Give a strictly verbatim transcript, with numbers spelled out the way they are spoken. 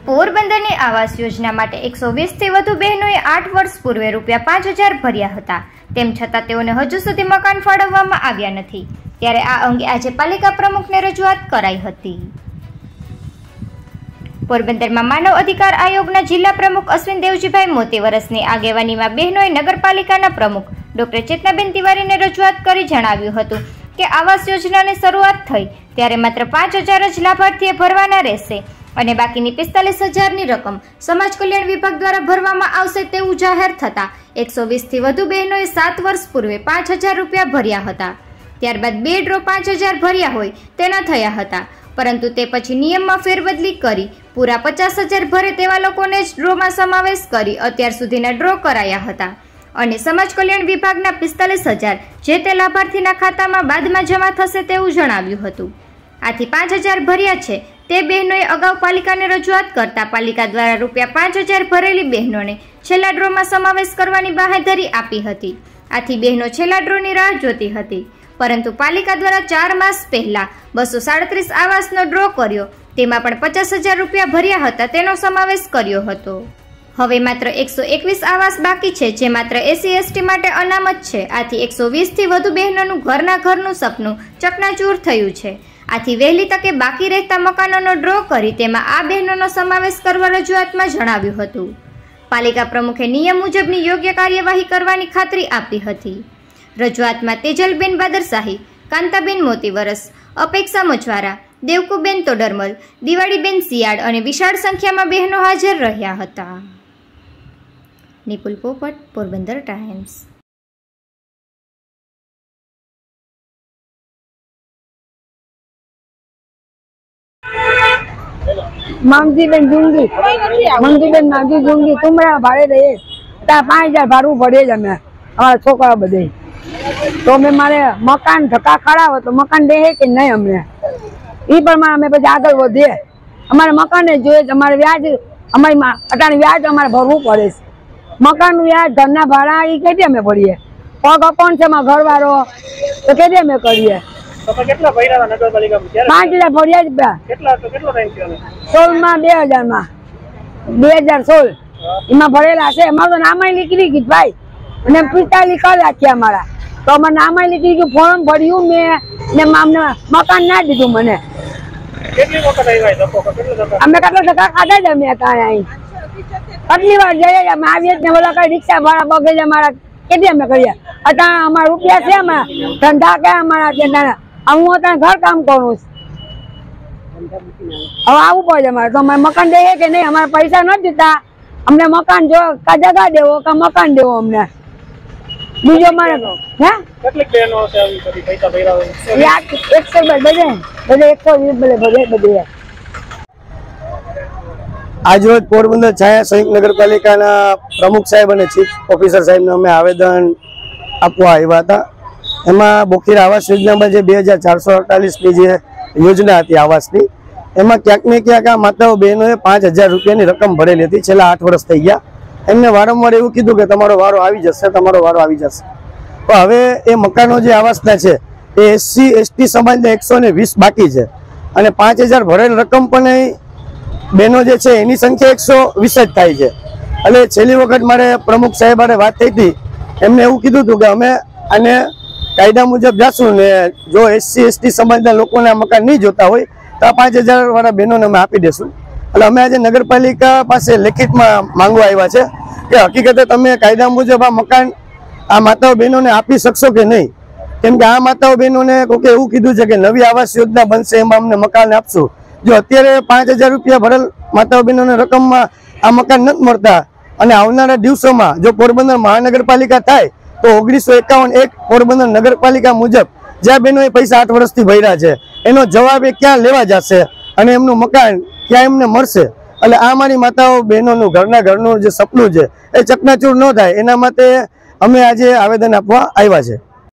પોરબંદરની આવાસ યોજના માટે એકસો વીસથી વધુ બહેનોએ આઠ વર્ષ પૂર્વે રૂપિયા પાંચ હજાર ભર્યા હતા. તેમ છતાં તેઓને હજુ સુધી મકાન ફાળવવામાં આવ્યા નથી. ત્યારે આ અંગે આજે પાલિકા પ્રમુખને રજૂઆત કરાઈ હતી. પોરબંદરમાં માનવ અધિકાર આયોગના જિલ્લા પ્રમુખ અશ્વિન દેવજીભાઈ મોતીવરસની આગેવાનીમાં બહેનોએ નગરપાલિકાના પ્રમુખ ડોક્ટર ચેતનાબેન તિવારીને રજૂઆત કરી જણાવ્યું હતું કે આવાસ યોજનાની શરૂઆત થઈ ત્યારે માત્ર પાંચ હજાર જ લાભાર્થીએ ભરવાના રહેશે અને બાકીની પિસ્તાલીસ હજારની રકમ સમાજ કલ્યાણ વિભાગ દ્વારા ભરવામાં આવશે તેવું જાહેર થતાં એકસો વીસથી વધુ બહેનોએ સાત વર્ષ પૂર્વે પાંચ હજાર રૂપિયા ભર્યા હતા. ત્યારબાદ બે ડ્રો પાંચ હજાર ભર્યા હોય તેના થયા હતા, પરંતુ તે પછી નિયમમાં ફેરબદલી કરી પૂરા પચાસ હજાર ભરે તેવા લોકોને જ ડ્રોમાં સમાવેશ કરી અત્યાર સુધીના ડ્રો કરાયા હતા અને સમાજ કલ્યાણ વિભાગના પિસ્તાલીસ હજાર જે તે લાભાર્થીના ખાતામાં બાદમાં જમા થશે તેવું જણાવ્યું હતું. આથી પાંચ હજાર ભર્યા છે તે બહેનોએ અગાઉ પાલિકાને રજૂઆત કરતા પાલિકા દ્વારા રૂપિયા પાંચ હજાર ભરેલી બહેનોને છેલ્લા ડ્રોમાં સમાવેશ કરવાની બાંહેધરી આપી હતી. આથી બહેનો છેલ્લા ડ્રોની રાહ જોતી હતી, પરંતુ પાલિકા દ્વારા ચાર માસ પહેલા બસો સાડત્રીસ આવાસનો ડ્રો કર્યો, તેમાં પણ પચાસ હજાર રૂપિયા ભર્યા હતા તેનો સમાવેશ કર્યો હતો. હવે માત્ર એકસો એકવીસ આવાસ બાકી છે જે માત્ર એસસી એસટી માટે અનામત છે. આથી એકસો વીસથી વધુ બહેનોનું ઘરના ઘરનું સપનું ચકનાચૂર થયું છે. આથી વહેલી તકે બાકી રહેતા મકાનોનો ડ્રો કરી તેમાં આ બહેનોનો સમાવેશ કરવા રજૂઆતમાં જણાવ્યું હતું. પાલિકા પ્રમુખે નિયમ મુજબની યોગ્ય કાર્યવાહી કરવાની ખાતરી આપી હતી. રજૂઆતમાં તેજલબેન બાદરશાહી, કાંતાબેન મોતીવરસ, અપેક્ષા મચવારા, દેવકુબેન તોડરમલ, દિવાળીબેન સિયાડ અને વિશાળ સંખ્યામાં બહેનો હાજર રહ્યા હતા. નિપુલ પોપટ, પોરબંદર ટાઈમ્સ. મામજીબેન જુંગી મંજુબેન મામજી જુંગી તુમરા ભાડે રહીએ ત્યાં પાંચ હજાર ભાડું ભરીએ જ અમે અમારા છોકરા બધે. તો અમે મારે મકાન ધક્કા ખડાવો તો મકાન દે કે નહીં અમને એ પ્રમાણે અમે પછી આગળ વધીએ. અમારે મકાને જોઈએ છે, અમારે વ્યાજ અમારી અટાણે વ્યાજ અમારે ભરવું પડે છે. મકાનનું વ્યાજ, ઘરના ભાડા એ કેટી અમે ભરીએ. પગ અપણ છે એમાં ઘરવાળો તો કેટી અમે કરીએ. પાંચ હજાર ભર્યા જ સોળ માં બે હજાર માં બે હજાર સોળ એમાં ભરેલા છે. અમારું તો નામાય નીકળી ગયું ભાઈ, અને પિસ્તાલીસ કરી રાખ્યા અમારા. તો અમારે નામાય નીકળી ગયું, ફોર્મ ભર્યું મેં ને અમને મકાન ના દીધું મને. અમે કેટલા ટકા ખાધા જ અમે ત્યાં કેટલી વાર જઈએ અમે આવીએ ને બોલા કઈ રિક્ષા ભાડા બગેજ અમારા કેટલી અમે કરીએ. અત્યારે અમારા રૂપિયા છે અમારા ધંધા કે અમારા ત્યાં હું અત્યારે ઘર કામ કરું છું. હવે આવવું પડે અમારે તો અમારે મકાન દઈએ કે નહીં, અમારે પૈસા નથી દીધા. અમને મકાન જો કા જગા દેવો કા મકાન દેવો અમને. બીજો મારે હે એકસો બધે બધે એકસો વીસ બધે બધે બધે. આજરોજ પોરબંદર છાયા સંયુક્ત નગરપાલિકાના પ્રમુખ સાહેબ અને ચીફ ઓફિસર સાહેબને અમે આવેદન આપવા આવ્યા હતા. એમાં બોખીરા આવાસ યોજનામાં જે બે હજાર ચારસો અડતાલીસની જે યોજના હતી આવાસની, એમાં ક્યાંક ને ક્યાંક આ માતાઓ બહેનોએ પાંચ હજાર રૂપિયાની રકમ ભરેલી હતી. છેલ્લા આઠ વર્ષ થઈ ગયા. એમને વારંવાર એવું કીધું કે તમારો વારો આવી જશે, તમારો વારો આવી જશે. પણ હવે એ મકાનો જે આવાસના છે એ એસસી એસટી સમાજના એકસો ને વીસ બાકી છે અને પાંચ હજાર ભરેલ રકમ પણ બહેનો જે છે એની સંખ્યા એકસો વીસ જ થાય છે. એટલે છેલ્લી વખત મારે પ્રમુખ સાહેબ વાત થઈ હતી, એમને એવું કીધું હતું કે અમે આને કાયદા મુજબ જાશું ને જો એસસી એસટી સમાજના લોકોને આ મકાન નહીં જોતા હોય તો આ પાંચ હજાર વાળા બહેનોને અમે આપી દેશું. એટલે અમે આજે નગરપાલિકા પાસે લેખિતમાં માંગવા આવ્યા છે કે હકીકતે તમે કાયદા મુજબ આ મકાન આ માતાઓ બહેનોને આપી શકશો કે નહીં. કેમ કે આ માતાઓ બહેનોને કોકે એવું કીધું છે કે નવી આવાસ યોજના બનશે એમાં અમને મકાન આપશું. જો અત્યારે પાંચ હજાર રૂપિયા ભરેલ માતાઓ બહેનોને રકમમાં આ મકાન નથી મળતા અને આવનારા દિવસોમાં જો પોરબંદર મહાનગરપાલિકા થાય તો ઓગણીસો એકાવન એક પોરબંદર નગરપાલિકા મુજબ જ્યાં બહેનોએ પૈસા આઠ વર્ષથી ભર્યા છે એનો જવાબ એ ક્યાં લેવા જશે અને એમનું મકાન ક્યાં એમને મળશે. એટલે આ મારી માતાઓ બહેનોનું ઘરના ઘરનું જે સપનું છે એ ચકનાચૂર ન થાય એના માટે અમે આજે આવેદન આપવા આવ્યા છે.